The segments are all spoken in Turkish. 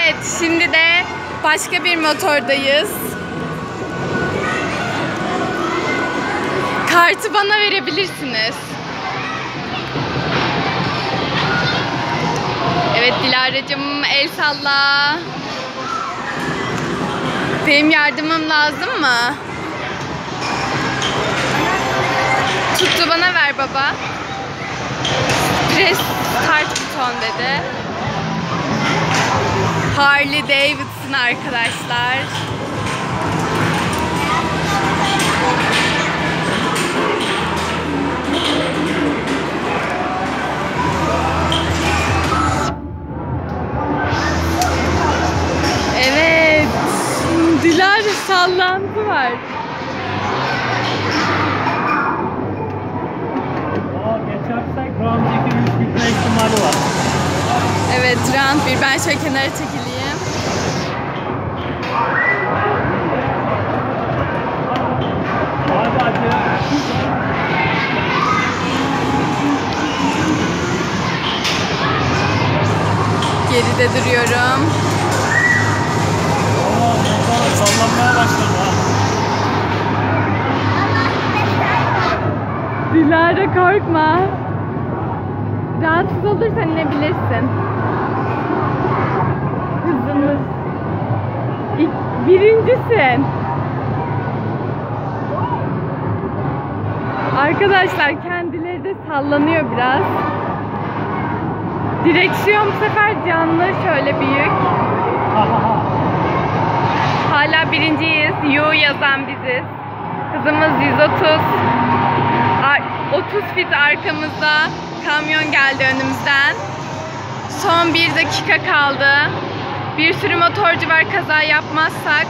Evet, şimdi de başka bir motordayız. Kartı bana verebilirsiniz. Evet Dilara'cığım, el salla. Benim yardımım lazım mı? Tuttu, bana ver baba. Press start buton dedi. Harley Davidson arkadaşlar. Evet. Dilara, sallantı var. Geçersek round 2 bitme ihtimali var. Evet, round 1. Ben şöyle kenara çekileyim. Hadi. Geride duruyorum. Sallanmaya başladı ha. Dilara, korkma. Rahatsız olursan inebilirsin. Hızımız. Birincisin. Arkadaşlar kendileri de sallanıyor biraz. Direksiyon bu sefer canlı, şöyle büyük. Hala birinciyiz. U yazan biziz. Hızımız 130. 30 fit arkamızda. Kamyon geldi önümüzden. Son 1 dakika kaldı. Bir sürü motorcu var, kaza yapmazsak.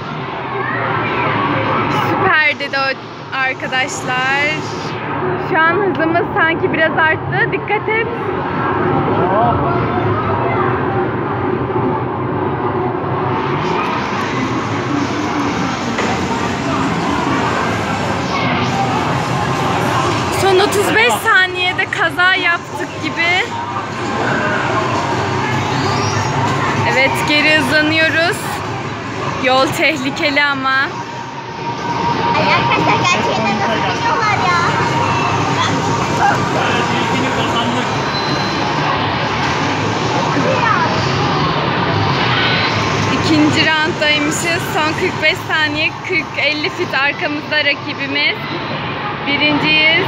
Süper dedi o arkadaşlar. Şu an hızımız sanki biraz arttı. Dikkat et. Son 35 saniyede kaza yaptık gibi. Evet, geri hızlanıyoruz. Yol tehlikeli ama. Ay arkadaşlar, gerçekten nasıl biliyorlar ya? Evet, ilkini kazandık. İkinci rounddaymışız. Son 45 saniye, 40-50 fit arkamızda rakibimiz. Birinciyiz.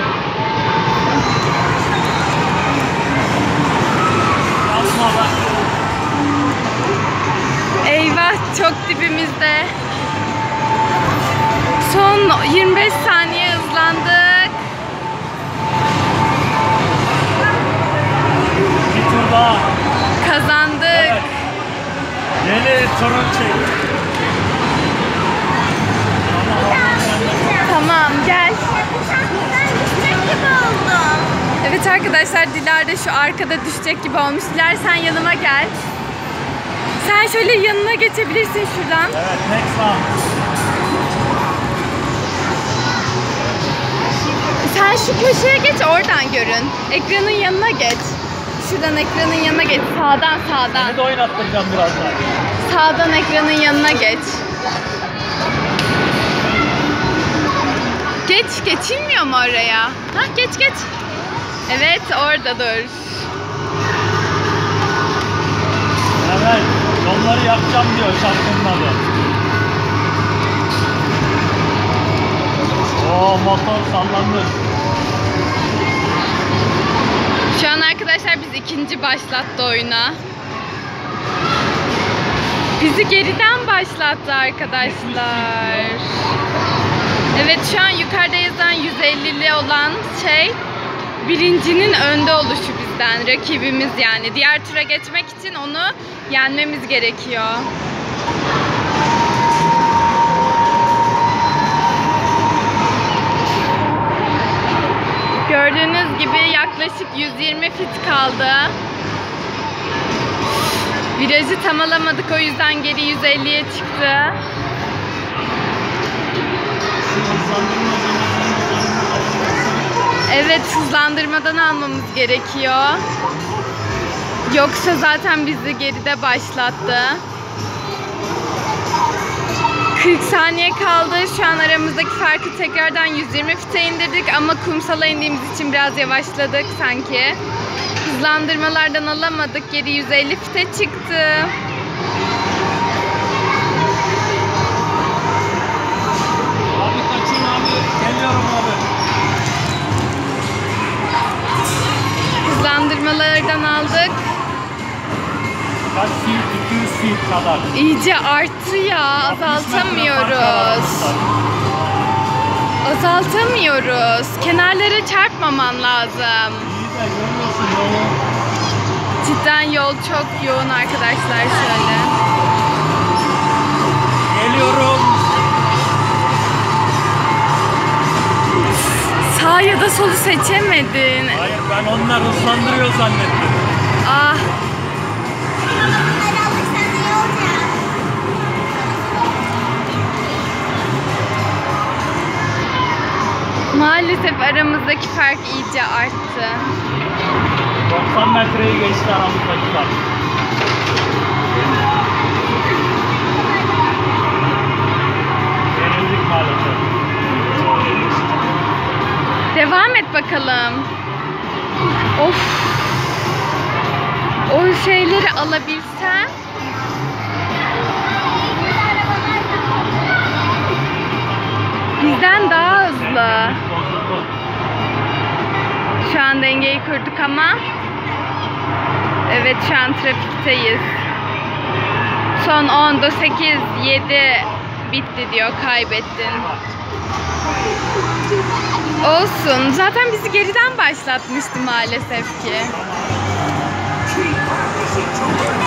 Yapma bak. Eyvah, çok dibimizde. Son 25 saniye hızlandık. Bir tur daha. Kazandık. Evet. Yeni turun çek. Tamam, gel. Ben düşecek gibi oldum. Evet arkadaşlar, Dilara şu arkada düşecek gibi olmuş. Dilara, sen yanıma gel. Sen şöyle yanına geçebilirsin şuradan. Evet, next round. Sen şu köşeye geç, oradan görün. Ekranın yanına geç. Şuradan ekranın yanına geç. Sağdan. Seni de oynattıracağım birazdan. Sağdan ekranın yanına geç. Geçilmiyor mu oraya? Hah, geç. Evet, orada dur. Evet, yolları yakacağım diyor şarkının adı. Oo, motor sallandı. Şu an arkadaşlar biz ikinci başlattı oyuna. Bizi geriden başlattı arkadaşlar. Evet, şu an yukarıda yazan 150'li olan şey birincinin önde oluşu bizden, rakibimiz yani. Diğer tura geçmek için onu yenmemiz gerekiyor. Gördüğünüz gibi yaklaşık 120 fit kaldı. Virajı tam alamadık, o yüzden geri 150'ye çıktı. Evet, hızlandırmadan almamız gerekiyor. Yoksa zaten bizi geride başlattı. 40 saniye kaldı. Şu an aramızdaki farkı tekrardan 120 fite indirdik ama kumsala indiğimiz için biraz yavaşladık sanki. Hızlandırmalardan alamadık. Geri 150 fite çıktı. Abi kaçın abi. Geliyorum abi. Hızlandırmalardan aldık. Kaç feet? 200 feet kadar. İyice arttı ya. Azaltamıyoruz. Azaltamıyoruz. Kenarlara çarpmaman lazım. İyi de görüyorsun yolu. Cidden yol çok yoğun arkadaşlar şöyle. Geliyorum. Sağ ya da solu seçemedin. Hayır, ben onlar hızlandırıyor zannettim. Ah. Bunları alırsan iyi olacak. Maalesef aramızdaki fark iyice arttı. 90 metreyi geçti aramızdaki fark. Yenildik maalesef. Devam et bakalım. Of. O şeyleri alabilsen. Bizden daha hızlı. Bozuldu. Şu an dengeyi kurduk ama. Evet, şu an trafikteyiz. Son 10, 8, 7 bitti diyor, kaybettin. Olsun. Zaten bizi geriden başlatmıştı maalesef ki.